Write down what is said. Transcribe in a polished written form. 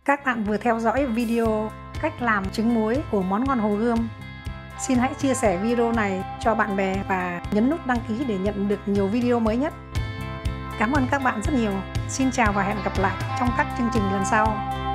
Các bạn vừa theo dõi video cách làm trứng muối của món ngon Hồ Gươm. Xin hãy chia sẻ video này cho bạn bè và nhấn nút đăng ký để nhận được nhiều video mới nhất. Cảm ơn các bạn rất nhiều. Xin chào và hẹn gặp lại trong các chương trình lần sau.